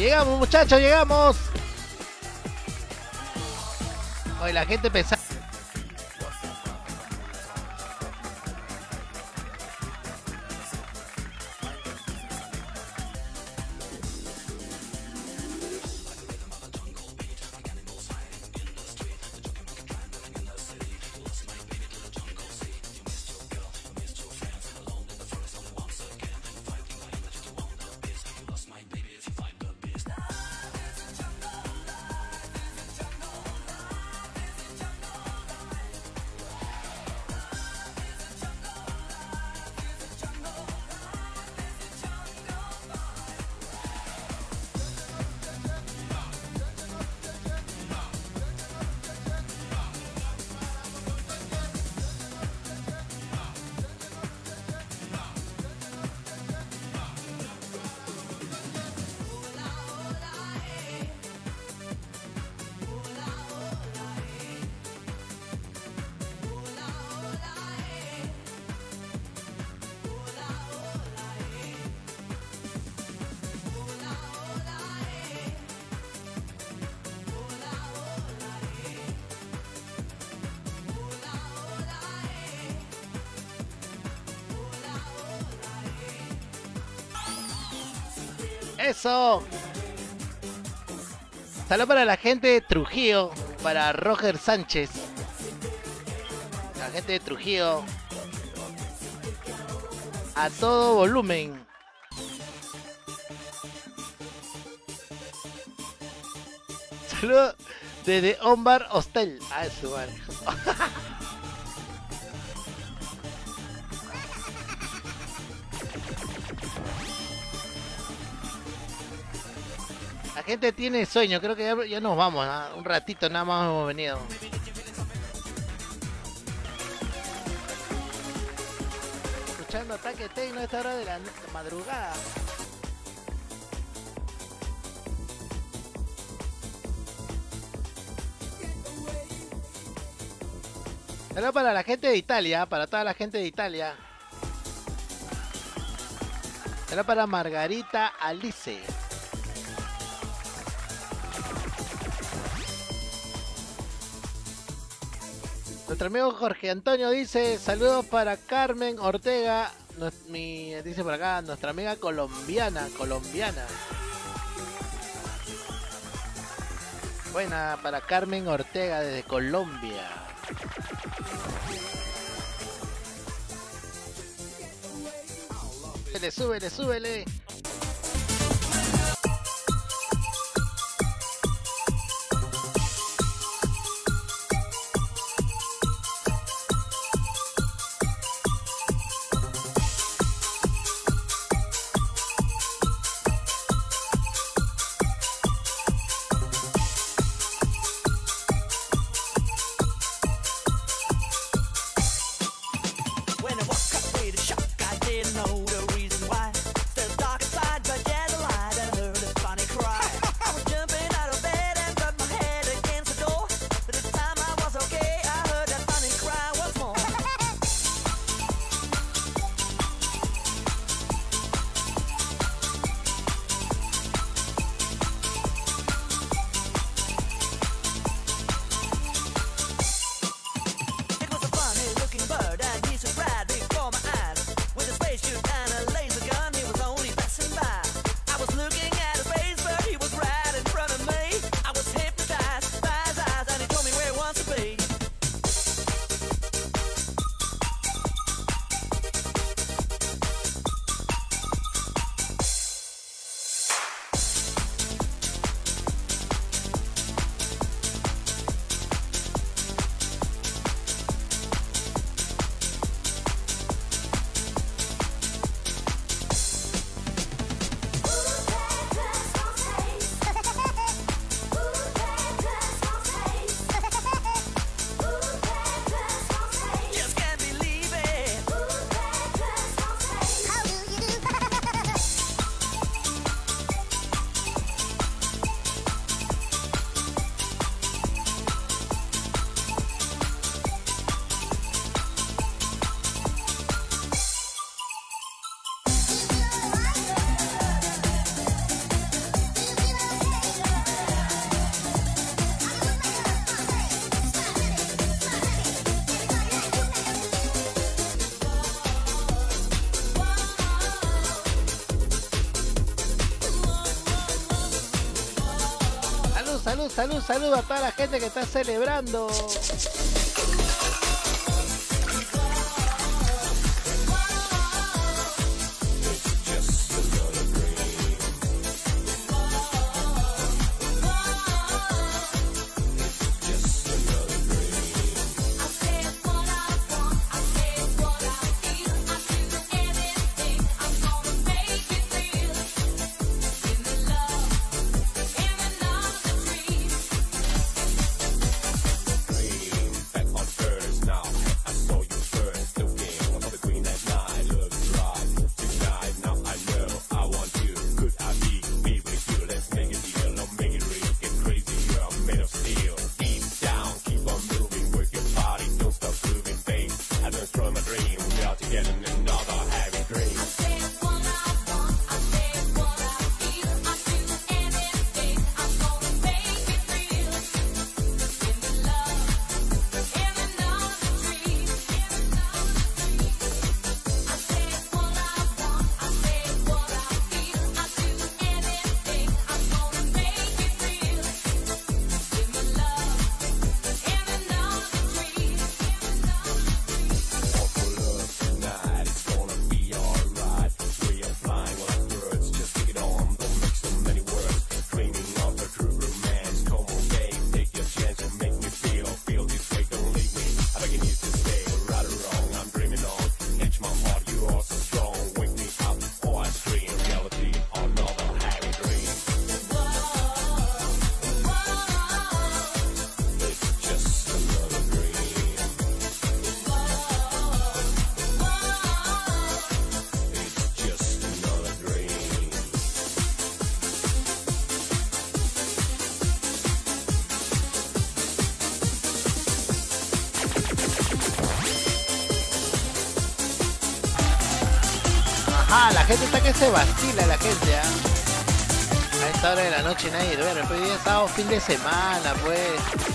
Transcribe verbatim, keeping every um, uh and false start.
Llegamos, muchachos, llegamos. Hoy la gente pensaba. Eso. Saludos para la gente de Trujillo, para Roger Sánchez. La gente de Trujillo. A todo volumen. Saludos desde Ombar Hostel. Ah, su madre. La gente tiene sueño, creo que ya, ya nos vamos, ¿no? Un ratito nada más hemos venido. Escuchando Ataque Tecno a esta hora de la madrugada. Saludos para la gente de Italia, para toda la gente de Italia. Saludos para Margarita Alice. Nuestro amigo Jorge Antonio dice, saludos para Carmen Ortega, no, mi, dice por acá, nuestra amiga colombiana, colombiana. Buena para Carmen Ortega desde Colombia. Súbele, súbele, súbele. When I walk up with a shock, I didn't know the reason why. The dark side. salud, salud, salud a toda la gente que está celebrando. Ah, la gente está que se vacila, la gente, ¿ah? A esta hora de la noche nadie duerme, pues hoy es sábado, fin de semana, pues.